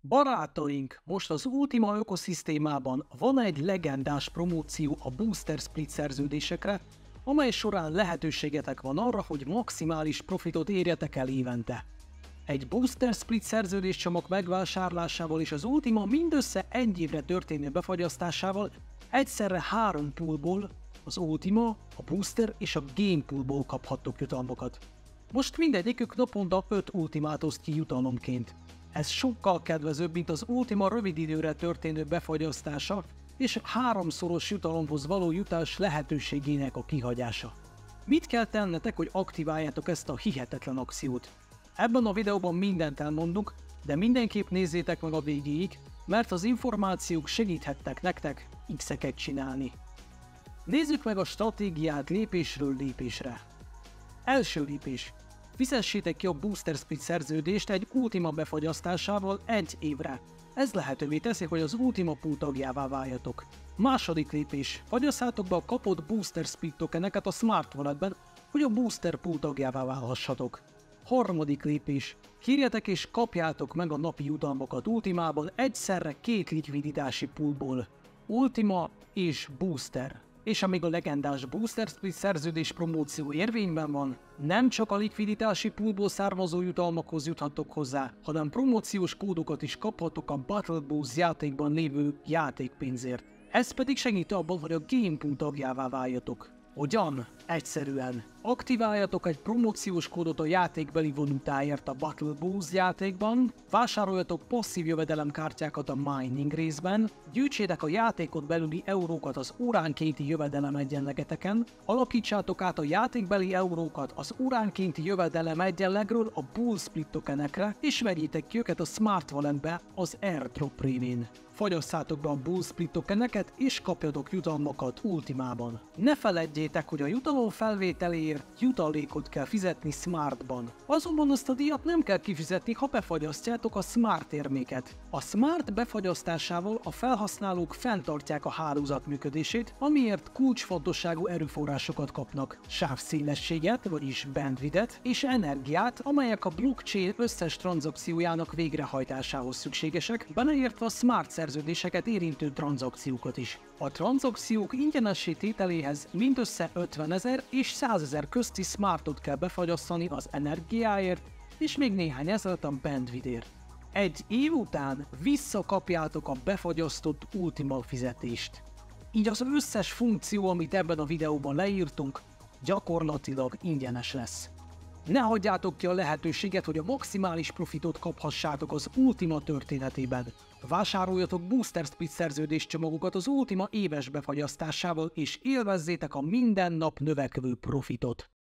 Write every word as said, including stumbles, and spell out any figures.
Barátaink, most az Ultima ökoszisztémában van egy legendás promóció a Booster Split szerződésekre, amely során lehetőségetek van arra, hogy maximális profitot érjetek el évente. Egy Booster Split szerződéscsomag megvásárlásával és az Ultima mindössze egy évre történő befagyasztásával egyszerre három poolból, az Ultima, a Booster és a Game Poolból kaphattok jutalmakat. Most mindegyikük naponta öt Ultimát oszt ki jutalomként. Ez sokkal kedvezőbb, mint az Ultima rövid időre történő befagyasztása és háromszoros jutalomhoz való jutás lehetőségének a kihagyása. Mit kell tennetek, hogy aktiváljátok ezt a hihetetlen akciót? Ebben a videóban mindent elmondunk, de mindenképp nézzétek meg a végéig, mert az információk segíthetnek nektek X-eket csinálni. Nézzük meg a stratégiát lépésről lépésre. Első lépés. Fizessétek ki a Booster Split szerződést egy Ultima befagyasztásával egy évre. Ez lehetővé teszi, hogy az Ultima pool tagjává váljatok. Második lépés. Fagyasszátok be a kapott Booster Split tokeneket a Smart Walletben, hogy a Booster pool tagjává válhassatok. Harmadik lépés. Kérjetek és kapjátok meg a napi jutalmakat Ultimában egyszerre két likviditási poolból. Ultima és Booster. És amíg a legendás Booster Split szerződés promóció érvényben van, nem csak a likviditási poolból származó jutalmakhoz juthatok hozzá, hanem promóciós kódokat is kaphatok a Battle Boost játékban lévő játékpénzért. Ez pedig segít abban, hogy a Game Pool tagjává váljatok. Hogyan? Egyszerűen. Aktiváljatok egy promóciós kódot a játékbeli valutáért a Battle Boost játékban, vásároljatok passzív jövedelemkártyákat a mining részben, gyűjtsétek a játékon belüli eurókat az óránkénti jövedelem egyenlegeteken, alakítsátok át a játékbeli eurókat az óránkénti jövedelem egyenlegről a Bull Split tokenekre, és vegyétek ki őket a Smart Walletbe az Airdrop révén. Fagyasszátok be a Bull Split tokeneket és kapjatok jutalmakat Ultimában. Ne feledjétek, hogy a jutalom felvételéért jutalékot kell fizetni Smartban. Azonban azt a díjat nem kell kifizetni, ha befagyasztjátok a Smart terméket. A Smart befagyasztásával a felhasználók fenntartják a hálózat működését, amiért kulcsfontosságú erőforrásokat kapnak. Sávszélességet, vagyis bandwidth-et és energiát, amelyek a blockchain összes tranzakciójának végrehajtásához szükségesek, beleértve a Smart szerződéseket érintő tranzakciókat is. A tranzakciók ingyenessé tételéhez mindössze ötvenezer és százezer közti Smartot kell befagyasztani az energiáért, és még néhány ezeret a bandwidthért. Egy év után visszakapjátok a befagyasztott Ultima fizetést. Így az összes funkció, amit ebben a videóban leírtunk, gyakorlatilag ingyenes lesz. Ne hagyjátok ki a lehetőséget, hogy a maximális profitot kaphassátok az Ultima történetében. Vásároljatok Booster Split szerződés csomagokat az Ultima éves befagyasztásával, és élvezzétek a minden nap növekvő profitot.